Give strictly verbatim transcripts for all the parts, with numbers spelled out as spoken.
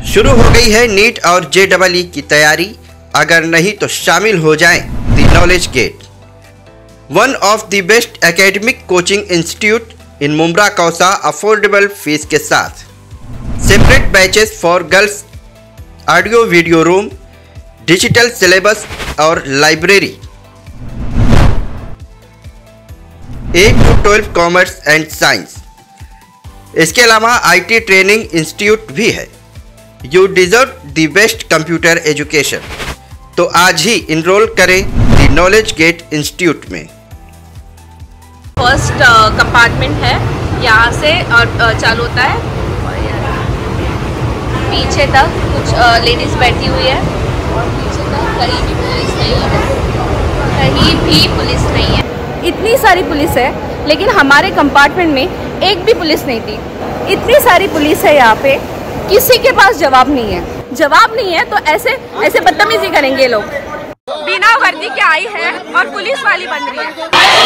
शुरू हो गई है नीट और जे डबल ई की तैयारी, अगर नहीं तो शामिल हो जाएं the knowledge gate, one of the best academic coaching institute in Mumbra Kausa affordable fees के साथ, separate batches for girls, audio video room, digital syllabus और library, eight to twelve commerce and science. इसके अलावा आईटी ट्रेनिंग इंस्टीट्यूट भी है। You deserve the best computer education, तो आज ही इनरोल करें द नॉलेज गेट इंस्टीट्यूट में। फर्स्ट कंपार्टमेंट है, यहाँ से और uh, चालू होता है, पीछे तक कुछ लेडीज uh, बैठी हुई है और पीछे तक कहीं भी पुलिस नहीं है, कहीं भी पुलिस नहीं है। इतनी सारी पुलिस है लेकिन हमारे कंपार्टमेंट में एक भी पुलिस नहीं थी। इतनी सारी पुलिस है यहाँ पे, किसी के पास जवाब नहीं है। जवाब नहीं है तो ऐसे ऐसे बदतमीजी करेंगे लोग। बिना वर्दी के आई है और पुलिस वाली बन रही है।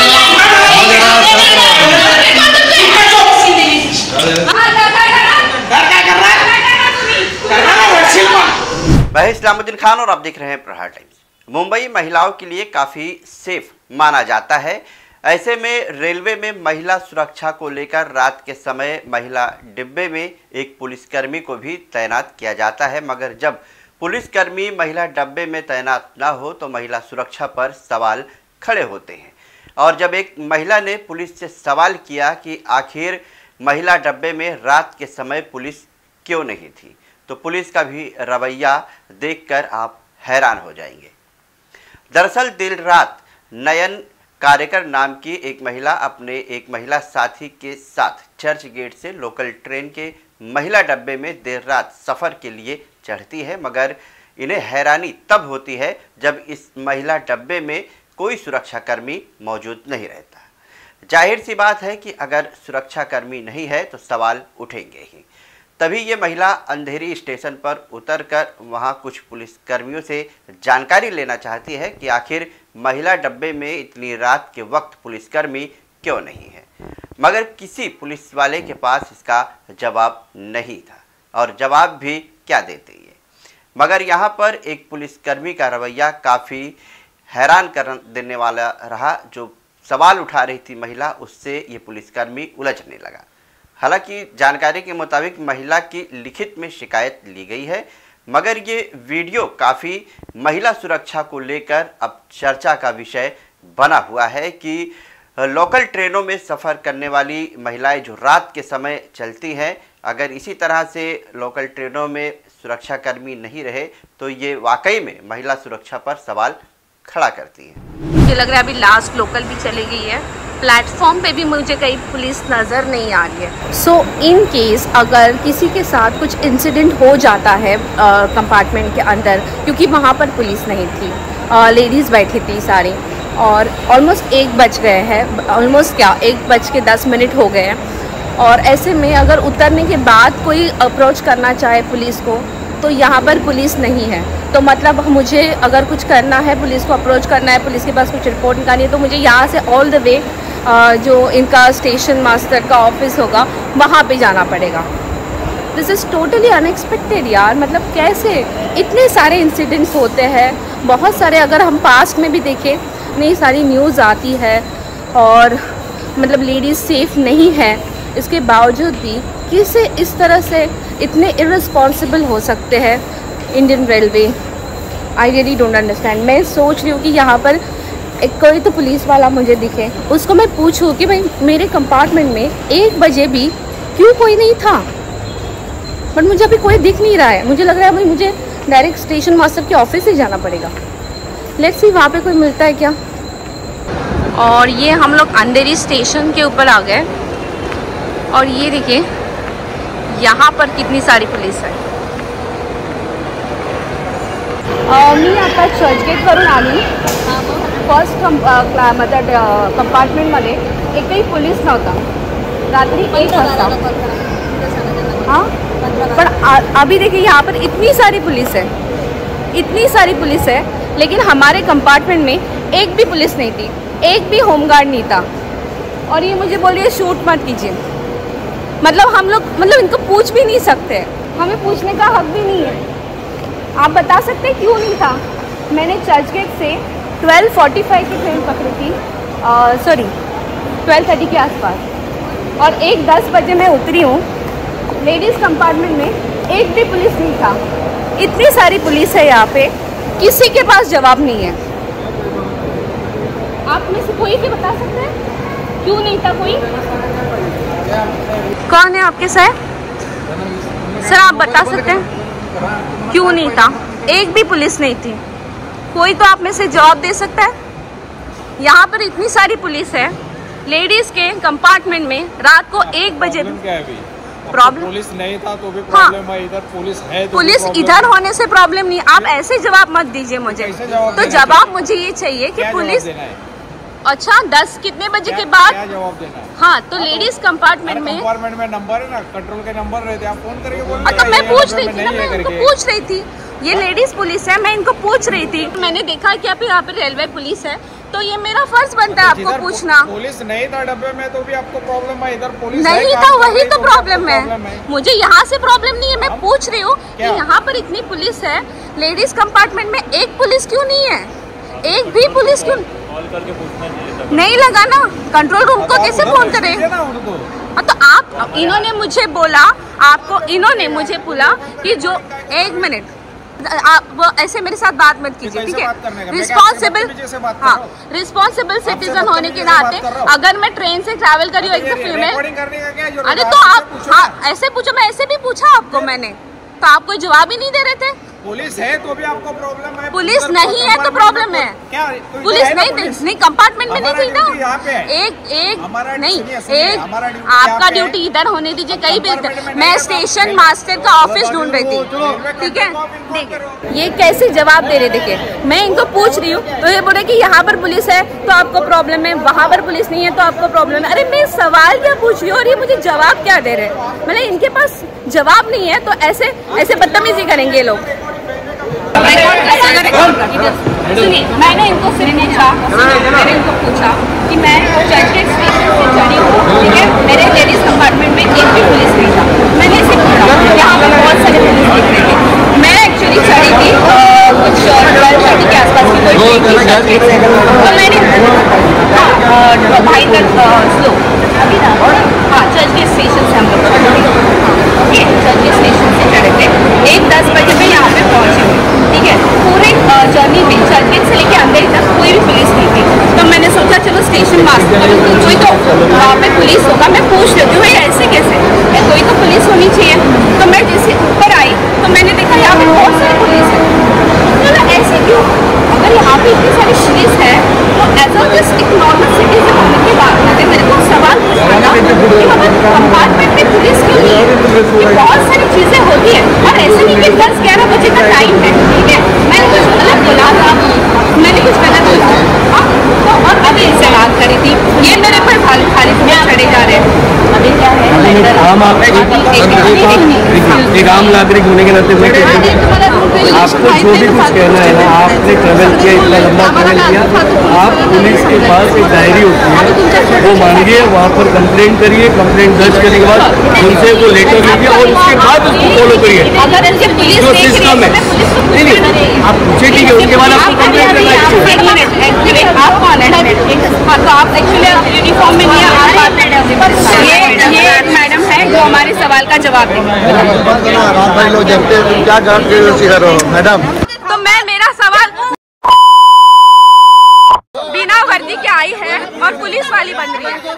मैं इस्लामुद्दीन खान और आप देख रहे हैं प्रहार टाइम्स। मुंबई महिलाओं के लिए काफ़ी सेफ माना जाता है। ऐसे में रेलवे में महिला सुरक्षा को लेकर रात के समय महिला डिब्बे में एक पुलिसकर्मी को भी तैनात किया जाता है, मगर जब पुलिसकर्मी महिला डब्बे में तैनात ना हो तो महिला सुरक्षा पर सवाल खड़े होते हैं। और जब एक महिला ने पुलिस से सवाल किया कि आखिर महिला डब्बे में रात के समय पुलिस क्यों नहीं थी, तो पुलिस का भी रवैया देखकर आप हैरान हो जाएंगे। दरअसल देर रात नयन कार्यकर नाम की एक महिला अपने एक महिला साथी के साथ चर्च गेट से लोकल ट्रेन के महिला डब्बे में देर रात सफ़र के लिए चढ़ती है, मगर इन्हें हैरानी तब होती है जब इस महिला डब्बे में कोई सुरक्षाकर्मी मौजूद नहीं रहता। जाहिर सी बात है कि अगर सुरक्षाकर्मी नहीं है तो सवाल उठेंगे ही। तभी ये महिला अंधेरी स्टेशन पर उतरकर वहां कुछ पुलिसकर्मियों से जानकारी लेना चाहती है कि आखिर महिला डब्बे में इतनी रात के वक्त पुलिसकर्मी क्यों नहीं है, मगर किसी पुलिस वाले के पास इसका जवाब नहीं था और जवाब भी क्या देते ये। मगर यहाँ पर एक पुलिसकर्मी का रवैया काफ़ी हैरान कर देने वाला रहा। जो सवाल उठा रही थी महिला, उससे ये पुलिसकर्मी उलझने लगा। हालांकि जानकारी के मुताबिक महिला की लिखित में शिकायत ली गई है, मगर ये वीडियो काफ़ी महिला सुरक्षा को लेकर अब चर्चा का विषय बना हुआ है कि लोकल ट्रेनों में सफ़र करने वाली महिलाएं जो रात के समय चलती हैं, अगर इसी तरह से लोकल ट्रेनों में सुरक्षाकर्मी नहीं रहे तो ये वाकई में महिला सुरक्षा पर सवाल खड़ा करती है। मुझे लग रहा है अभी लास्ट लोकल भी चली गई है, प्लेटफॉर्म पे भी मुझे कहीं पुलिस नज़र नहीं आ रही है। सो इन केस अगर किसी के साथ कुछ इंसिडेंट हो जाता है कंपार्टमेंट के अंदर, क्योंकि वहाँ पर पुलिस नहीं थी, लेडीज़ बैठी थी सारी, और ऑलमोस्ट एक बज गए हैं, ऑलमोस्ट क्या एक बज के दस मिनट हो गए हैं, और ऐसे में अगर उतरने के बाद कोई अप्रोच करना चाहे पुलिस को तो यहाँ पर पुलिस नहीं है, तो मतलब मुझे अगर कुछ करना है, पुलिस को अप्रोच करना है, पुलिस के पास कुछ रिपोर्ट निकालनी है, तो मुझे यहाँ से ऑल द वे जो इनका स्टेशन मास्टर का ऑफिस होगा वहाँ पे जाना पड़ेगा। दिस इज़ टोटली अनएक्सपेक्टेड यार। मतलब कैसे इतने सारे इंसिडेंट्स होते हैं, बहुत सारे, अगर हम पास्ट में भी देखें इतनी सारी न्यूज़ आती है और मतलब लेडीज़ सेफ नहीं है, इसके बावजूद भी किसे इस तरह से इतने इर्रेस्पॉन्सिबल हो सकते हैं Indian railway. I really don't understand. मैं सोच रही हूँ कि यहाँ पर एक कोई तो पुलिस वाला मुझे दिखे, उसको मैं पूछूं कि भाई मेरे कंपार्टमेंट में एक बजे भी क्यों कोई नहीं था, बट मुझे अभी कोई दिख नहीं रहा है। मुझे लग रहा है भाई मुझे डायरेक्ट स्टेशन मास्टर के ऑफिस से जाना पड़ेगा। लेट्स सी वहाँ पे कोई मिलता है क्या। और ये हम लोग अंधेरी स्टेशन के ऊपर आ गए और ये देखिए यहाँ पर कितनी सारी पुलिस है। मी आता चर्चगेट वरून आली, फर्स्ट मतलब कंपार्टमेंटमध्ये एकही पुलिस नव्हता, रात्री एक वाजता। हाँ, पण अभी देखिए यहाँ पर इतनी सारी पुलिस है, इतनी सारी पुलिस है, लेकिन हमारे कंपार्टमेंट में एक भी पुलिस नहीं थी, एक भी होमगार्ड नहीं था। और ये मुझे बोलिए शूट मत कीजिए, मतलब हम लोग मतलब इनको पूछ भी नहीं सकते। हमें पूछने का हक भी नहीं है। आप बता सकते क्यों नहीं था? मैंने चर्च गेट से ट्वेल्व फोर्टी फाइव की ट्रेन पकड़ी थी, सॉरी ट्वेल्व थर्टी के आसपास, और एक दस बजे मैं उतरी हूँ। लेडीज़ कंपार्टमेंट में एक भी पुलिस नहीं था। इतनी सारी पुलिस है यहाँ पे, किसी के पास जवाब नहीं है। आप में से कोई भी बता सकते हैं क्यों नहीं था? कोई कौन है आपके साथ? सर आप बता सकते हैं क्यों नहीं था? एक भी पुलिस नहीं थी। कोई तो आप में से जवाब दे सकता है? यहाँ पर इतनी सारी पुलिस है लेडीज के कंपार्टमेंट में, रात को एक बजे प्रॉब्लम। पुलिस नहीं था तो भी प्रॉब्लम है, इधर पुलिस है तो पुलिस इधर होने से प्रॉब्लम नहीं। आप ऐसे जवाब मत दीजिए मुझे, तो जवाब मुझे ये चाहिए कि पुलिस, अच्छा दस कितने बजे के बाद जवाब देना है? हाँ, तो लेडीज कंपार्टमेंट में कंपार्टमेंट में नंबर है ना, कंट्रोल के नंबर रहते हैं, आप फोन करके बोल। तो मैं पूछ रही थी ना, मैं उनको पूछ रही थी, ये लेडीज पुलिस है, मैं इनको पूछ रही थी। मैंने देखा कि आप यहाँ पे रेलवे पुलिस है, तो ये मेरा फर्ज बनता है आपको पूछना। पुलिस नहीं था डब्बे में तो भी आपको प्रॉब्लम है, इधर पुलिस नहीं था, वही तो प्रॉब्लम है। मुझे यहाँ से प्रॉब्लम नहीं है, मैं पूछ रही हूँ कि यहाँ पर इतनी पुलिस है, लेडीज कंपार्टमेंट में एक पुलिस क्यों नहीं है? एक भी पुलिस क्यों नहीं लगा ना? कंट्रोल रूम को कैसे फोन करें? तो आप, इन्होंने मुझे बोला, आपको इन्होंने मुझे बोला कि जो एक मिनट आप वो ऐसे मेरे साथ बात मत कीजिए, ठीक है? रिस्पॉन्सिबल, हाँ, रिस्पॉन्सिबल सिटीजन होने के नाते अगर मैं ट्रेन से ट्रैवल करी हूँ एक तो फीमेल, अरे तो आप हाँ, ऐसे पूछो, मैं ऐसे भी पूछा आपको मैंने, तो आप कोई जवाब ही नहीं दे रहे थे। पुलिस है तो भी आपको प्रॉब्लम है, पुलिस नहीं है तो प्रॉब्लम है। क्या पुलिस नहीं थी, नहीं कंपार्टमेंट में नहीं थी ना। एक एक नहीं, एक आपका ड्यूटी इधर होने दीजिए, कहीं भी। मैं स्टेशन मास्टर का ऑफिस ढूंढ रही थी, ठीक है? देखिए ये कैसे जवाब दे रहे, देखिए मैं इनको पूछ रही हूँ तो ये बोले कि यहाँ पर पुलिस है तो आपको प्रॉब्लम है, वहाँ पर पुलिस नहीं है तो आपको प्रॉब्लम है। अरे मैं सवाल क्या पूछ रही हूँ और ये मुझे जवाब क्या दे रहे हैं? मतलब इनके पास जवाब नहीं है तो ऐसे ऐसे बदतमीजी करेंगे लोग। सुनिए, मैंने इनको सिर्फ पूछा, मैंने इनको पूछा कि मैं चर्च गेट स्टेशन से चढ़ी हूँ, ठीक है? मेरे लेडीज कंपार्टमेंट में एक भी पुलिस नहीं था। मैंने इसे पूछा, यहाँ पे बहुत सारे पुलिस दिख रहे थे। मैं एक्चुअली चढ़ी थी कुछ ट्वेल्व थर्टी के आसपास की कोई ट्रेन थी चर्च गेट से, तो मैंने हाँ भाई तक स्लो अभी ना हाँ चर्च गेट स्टेशन से हम लोग चर्च गेट स्टेशन से चढ़े थे। एक दस बजे में यहाँ पे पहुँचे हुए, ठीक है? पूरे जर्नी में चर्च गेट से लेके अंदर तक कोई भी पुलिस नहीं थी। तो मैंने सोचा चलो स्टेशन मास्टर कोई तो वहाँ पे पुलिस होगा, मैं पूछ लेती हूँ भाई ऐसे कैसे, कोई तो पुलिस होनी चाहिए। तो मैं जैसे ऊपर आई तो मैंने देखा यहाँ पे बहुत सारी पुलिस है। तो ऐसे क्यों? अगर यहाँ पे इतनी सारी पुलिस है तो एज अ जस्ट एक नॉर्मल सिटीजन होने के बाद मेरे को सवाल पूछना था कि हमारे कंपार्टमेंट में पुलिस क्यों नहीं है? कि बहुत सारी चीजें होती है और ऐसे नहीं कि दस ग्यारह बजे का टाइम है, ठीक है? मैंने कुछ गलत बोला था, मैंने कुछ गलत बोला हाँ, तो और अभी इससे बात करी थी, ये मेरे पर खाली खाली चढ़े जा रहे हैं। अभी क्या है, एक आम नागरिक होने के नाते आपको जो भी कुछ कहना है ना, आपने ट्रेवल किया, इतना लंबा ट्रेवल किया, आप पुलिस के पास एक डायरी होती है वो मांगिए, वहाँ पर कंप्लेंट करिए, कंप्लेंट दर्ज करने के बाद उनसे वो लेटर लीजिए और उसके बाद उसको फॉलो करिए जो सिस्टम है। नहीं नहीं आप पूछे ठीक है, उसके बाद आपको कंप्लेंट करना चाहिए। तो आप एक्चुअली यूनिफॉर्म में नहीं है, ये ये मैडम है जो हमारे सवाल का जवाब देंगे। मैडम तो मैं मेरा सवाल बिना वर्दी के आई है और पुलिस वाली बन रही है।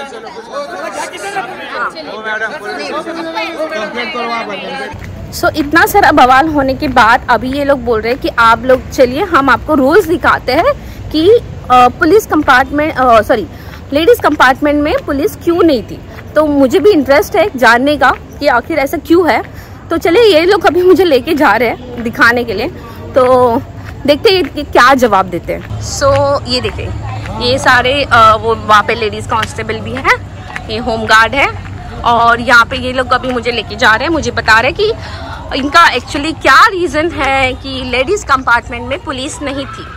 सो so, इतना सारा बवाल होने के बाद अभी ये लोग बोल रहे हैं कि आप लोग चलिए हम आपको रूल्स दिखाते हैं कि आ, police compartment sorry ladies compartment में पुलिस क्यों नहीं थी। तो मुझे भी इंटरेस्ट है जानने का कि आखिर ऐसा क्यों है। तो चलिए ये लोग अभी मुझे लेके जा रहे हैं दिखाने के लिए, तो देखते हैं कि क्या जवाब देते हैं। सो so, ये देखिए ये सारे आ, वो वहाँ पे लेडीज़ कांस्टेबल भी हैं, ये होम गार्ड है और यहाँ पे ये लोग अभी मुझे लेके जा रहे हैं, मुझे बता रहे हैं कि इनका एक्चुअली क्या रीज़न है कि लेडीज़ कंपार्टमेंट में पुलिस नहीं थी।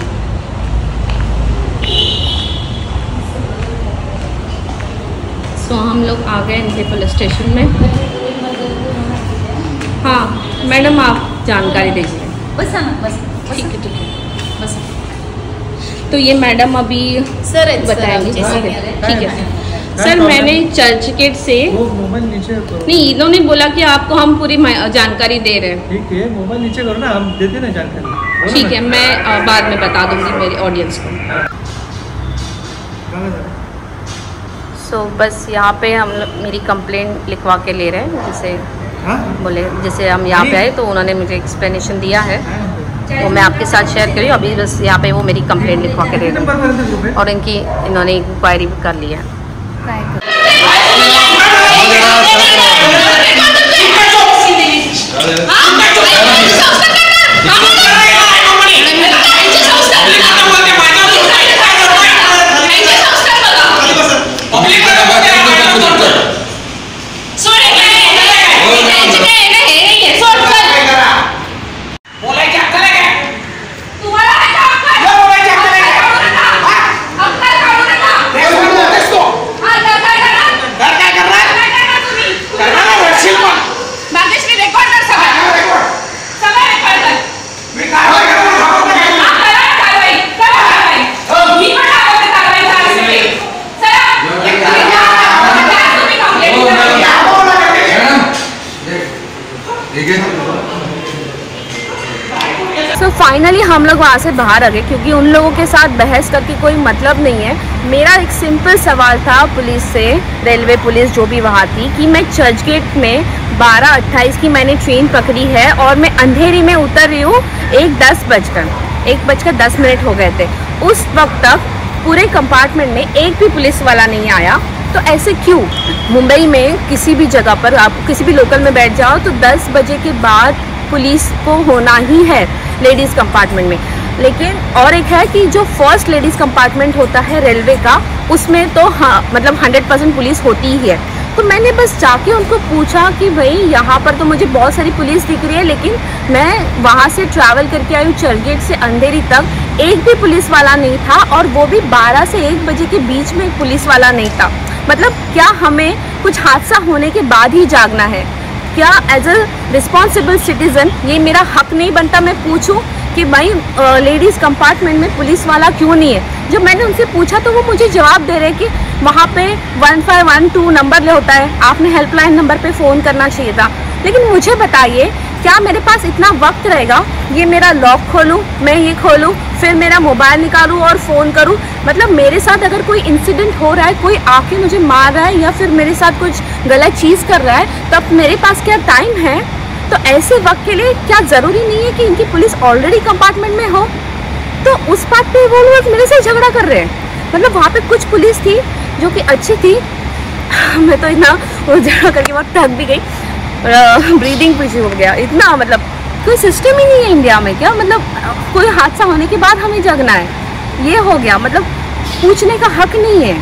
सो सो हम लोग आ गए इनके पुलिस स्टेशन में। हाँ मैडम आप जानकारी दीजिए। बस ना बस ठीक है ठीक है बस। तो ये मैडम अभी सर बताएंगे। ठीक है सर, मैंने चर्च गेट से मोबाइल नीचे करो। नहीं, इन्होंने बोला कि आपको हम पूरी जानकारी दे रहे हैं। ठीक है, मोबाइल नीचे करो ना, हम देते ना जानकारी। ठीक है, मैं आ, बाद में बता दूंगी मेरी ऑडियंस को। सो so, बस यहाँ पे हम मेरी कंप्लेंट लिखवा के ले रहे हैं। जैसे हाँ? बोले जैसे हम यहाँ पे आए तो उन्होंने मुझे एक्सप्लेनेशन दिया है, वो मैं आपके साथ शेयर करी। अभी बस यहाँ पे वो मेरी कंप्लेंट लिखवा के दे रहे हैं और इनकी इन्होंने इंक्वायरी भी कर ली है। सो फाइनली हम लोग वहाँ से बाहर आ गए, क्योंकि उन लोगों के साथ बहस करके कोई मतलब नहीं है। मेरा एक सिंपल सवाल था पुलिस से, रेलवे पुलिस जो भी वहाँ थी, कि मैं चर्च गेट में बारह अट्ठाईस की मैंने ट्रेन पकड़ी है और मैं अंधेरी में उतर रही हूँ एक दस बजकर एक बजकर दस मिनट हो गए थे। उस वक्त तक पूरे कंपार्टमेंट में एक भी पुलिस वाला नहीं आया। तो ऐसे क्यों? मुंबई में किसी भी जगह पर आप किसी भी लोकल में बैठ जाओ तो दस बजे के बाद पुलिस को होना ही है लेडीज़ कंपार्टमेंट में। लेकिन और एक है कि जो फर्स्ट लेडीज़ कंपार्टमेंट होता है रेलवे का, उसमें तो हाँ मतलब हंड्रेड परसेंट पुलिस होती ही है। तो मैंने बस जाके उनको पूछा कि भाई यहाँ पर तो मुझे बहुत सारी पुलिस दिख रही है, लेकिन मैं वहाँ से ट्रैवल करके आई हूँ चर्चगेट से अंधेरी तक, एक भी पुलिस वाला नहीं था, और वो भी बारह से एक बजे के बीच में पुलिस वाला नहीं था। मतलब क्या हमें कुछ हादसा होने के बाद ही जागना है? क्या एज अ रिस्पॉन्सिबल सिटीज़न ये मेरा हक नहीं बनता मैं पूछूं कि भाई लेडीज़ कंपार्टमेंट में पुलिस वाला क्यों नहीं है? जब मैंने उनसे पूछा तो वो मुझे जवाब दे रहे कि वहाँ पे one five one two number होता है, आपने हेल्पलाइन नंबर पे फ़ोन करना चाहिए था। लेकिन मुझे बताइए, क्या मेरे पास इतना वक्त रहेगा ये मेरा लॉक खोलूँ, मैं ये खोलूँ, फिर मेरा मोबाइल निकालूँ और फ़ोन करूँ? मतलब मेरे साथ अगर कोई इंसिडेंट हो रहा है, कोई आके मुझे मार रहा है या फिर मेरे साथ कुछ गलत चीज़ कर रहा है, तब मेरे पास क्या टाइम है? तो ऐसे वक्त के लिए क्या ज़रूरी नहीं है कि इनकी पुलिस ऑलरेडी कंपार्टमेंट में हो? तो उस बात पे वो लोग मेरे से झगड़ा कर रहे हैं। मतलब वहाँ पे कुछ पुलिस थी जो कि अच्छी थी। मैं तो इतना वो झगड़ा करके बहुत थक भी गई, ब्रीदिंग पीछे हो गया इतना। मतलब कोई सिस्टम ही नहीं है इंडिया में क्या? मतलब कोई हादसा होने के बाद हमें जगना है, ये हो गया। मतलब पूछने का हक नहीं है।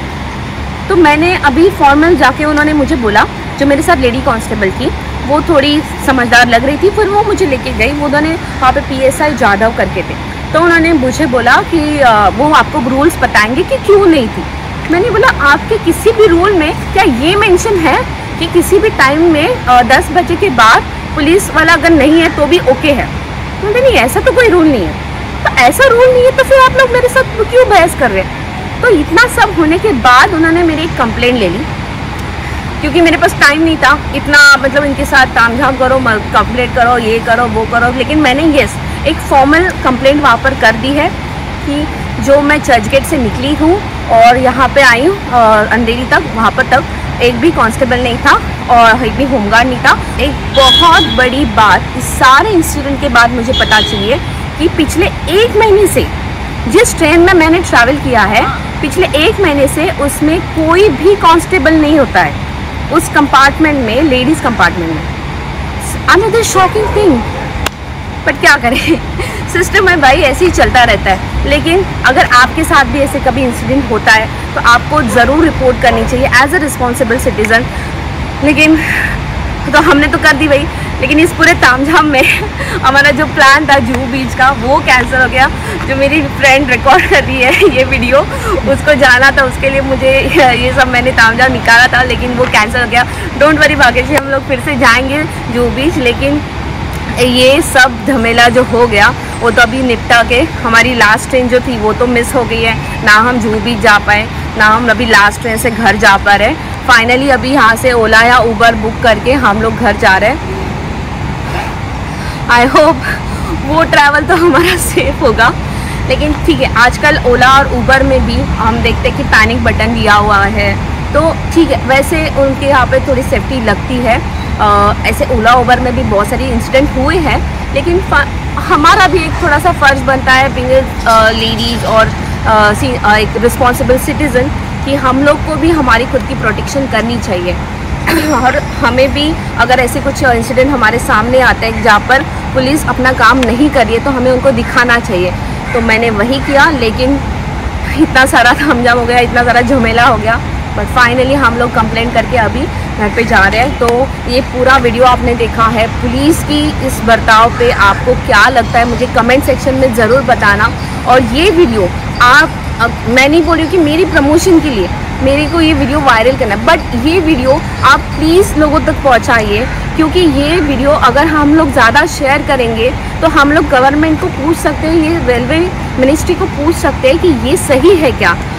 तो मैंने अभी फॉर्मल जाके, उन्होंने मुझे बोला, जो मेरे साथ लेडी कांस्टेबल थी वो थोड़ी समझदार लग रही थी, फिर वो मुझे लेके गई। वो उन्होंने वहाँ पे पीएसआई जाधव करके थे, तो उन्होंने मुझे बोला कि वो आपको रूल्स बताएंगे कि क्यों नहीं थी। मैंने बोला आपके किसी भी रूल में क्या ये मेंशन है कि किसी भी टाइम में दस बजे के बाद पुलिस वाला अगर नहीं है तो भी ओके है? बोलते नहीं, ऐसा तो कोई रूल नहीं है। तो ऐसा रूल नहीं है तो फिर आप लोग मेरे साथ क्यों बहस कर रहे हैं? तो इतना सब होने के बाद उन्होंने मेरी एक कंप्लेंट ले ली, क्योंकि मेरे पास टाइम नहीं था इतना, मतलब इनके साथ तामझाम करो, कंप्लेंट करो, ये करो वो करो। लेकिन मैंने येस एक फॉर्मल कंप्लेंट वहाँ पर कर दी है कि जो मैं चर्चगेट से निकली हूँ और यहाँ पे आई हूँ और अंधेरी तक, वहाँ पर तक एक भी कांस्टेबल नहीं था और एक भी होमगार्ड नहीं था। एक बहुत बड़ी बात, इस सारे इंसिडेंट के बाद मुझे पता चलिए कि पिछले एक महीने से जिस ट्रेन में मैंने ट्रैवल किया है, पिछले एक महीने से उसमें कोई भी कांस्टेबल नहीं होता है उस कंपार्टमेंट में, लेडीज़ कंपार्टमेंट में। अनदर शॉकिंग थिंग, बट क्या करें, सिस्टम है भाई, ऐसे ही चलता रहता है। लेकिन अगर आपके साथ भी ऐसे कभी इंसिडेंट होता है तो आपको ज़रूर रिपोर्ट करनी चाहिए एज अ रिस्पॉन्सिबल सिटीज़न। लेकिन तो हमने तो कर दी भाई, लेकिन इस पूरे तामझाम में हमारा जो प्लान था जुहू बीच का वो कैंसिल हो गया। जो मेरी फ्रेंड रिकॉर्ड कर रही है ये वीडियो, उसको जाना था, उसके लिए मुझे ये सब मैंने तामझाम निकाला था, लेकिन वो कैंसिल हो गया। डोंट वरी भाग्यश्री, हम लोग फिर से जाएंगे जुहू बीच, लेकिन ये सब झमेला जो हो गया वो तो अभी निपटा के, हमारी लास्ट ट्रेन जो थी वो तो मिस हो गई है, ना हम जुहू बीच जा पाए, ना हम अभी लास्ट ट्रेन से घर जा पा रहे। फाइनली अभी यहाँ से ओला या उबर बुक करके हम लोग घर जा रहे हैं। आई होप वो ट्रैवल तो हमारा सेफ होगा, लेकिन ठीक है, आजकल ओला और उबर में भी हम देखते हैं कि पैनिक बटन दिया हुआ है, तो ठीक है, वैसे उनके यहाँ पे थोड़ी सेफ्टी लगती है। आ, ऐसे ओला उबर में भी बहुत सारी इंसिडेंट हुए हैं, लेकिन हमारा भी एक थोड़ा सा फ़र्ज़ बनता है बिंग लेडीज़ और आ, सी, आ, एक रिस्पॉन्सिबल सिटीज़न कि हम लोग को भी हमारी खुद की प्रोटेक्शन करनी चाहिए। और हमें भी अगर ऐसे कुछ इंसिडेंट हमारे सामने आते हैं जहाँ पर पुलिस अपना काम नहीं कर रही है, तो हमें उनको दिखाना चाहिए। तो मैंने वही किया, लेकिन इतना सारा तामझाम हो गया, इतना सारा झमेला हो गया, बट फाइनली हम लोग कंप्लेंट करके अभी घर पे जा रहे हैं। तो ये पूरा वीडियो आपने देखा है, पुलिस की इस बर्ताव पे आपको क्या लगता है मुझे कमेंट सेक्शन में ज़रूर बताना। और ये वीडियो आप, मैं नहीं बोल रही हूँ कि मेरी प्रमोशन के लिए मेरे को ये वीडियो वायरल करना है, बट ये वीडियो आप प्लीज़ लोगों तक पहुँचाइए, क्योंकि ये वीडियो अगर हम लोग ज़्यादा शेयर करेंगे तो हम लोग गवर्नमेंट को पूछ सकते हैं, ये रेलवे मिनिस्ट्री को पूछ सकते हैं कि ये सही है क्या।